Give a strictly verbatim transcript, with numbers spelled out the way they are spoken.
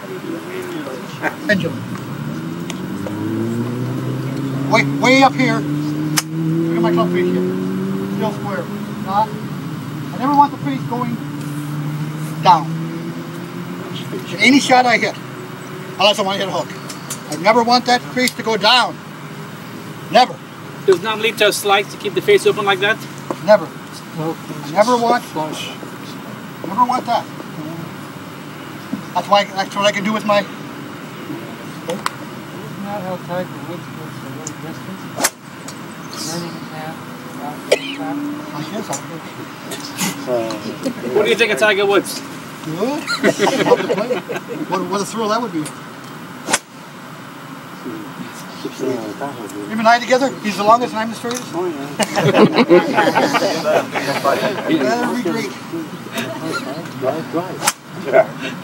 Pendulum. Way, way up here. Look at my club face here. Still square. Not. I never want the face going down. Any shot I hit, unless I want to hit a hook. I never want that face to go down. Never. Does not lead to a slice to keep the face open like that? Never. I never want. Flush. Never want that. That's why. That's what I can do with my. Isn't that how Tiger Woods goes the little distance? Turning his hand out the trap? I guess I What do you think of Tiger Woods? Good. what, what a thrill that would be. Him and I together, he's the longest and I'm the straightest? Oh, yeah. That'd be great. Drive, drive. Yeah.